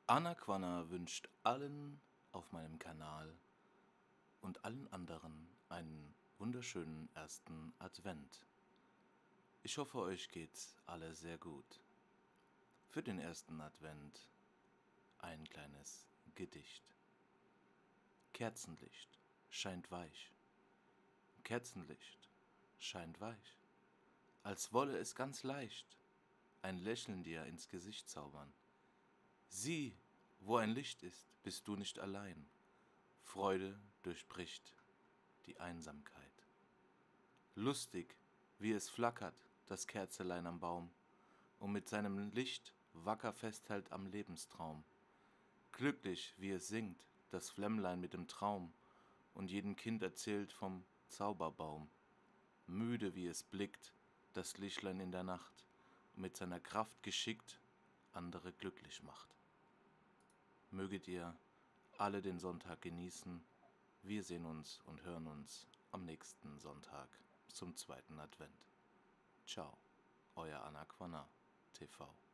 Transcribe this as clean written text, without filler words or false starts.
Anna Quanner wünscht allen auf meinem Kanal und allen anderen einen wunderschönen ersten Advent. Ich hoffe, euch geht's alle sehr gut. Für den ersten Advent ein kleines Gedicht. Kerzenlicht scheint weich. Kerzenlicht scheint weich, als wolle es ganz leicht ein Lächeln dir ins Gesicht zaubern. Sieh, wo ein Licht ist, bist du nicht allein. Freude durchbricht die Einsamkeit. Lustig, wie es flackert, das Kerzelein am Baum, und mit seinem Licht wacker festhält am Lebenstraum. Glücklich, wie es singt, das Flämmlein mit dem Traum, und jedem Kind erzählt vom Zauberbaum. Müde, wie es blickt, das Lichtlein in der Nacht, und mit seiner Kraft geschickt andere glücklich macht. Möget ihr alle den Sonntag genießen. Wir sehen uns und hören uns am nächsten Sonntag zum zweiten Advent. Ciao, euer Anna Quanner TV.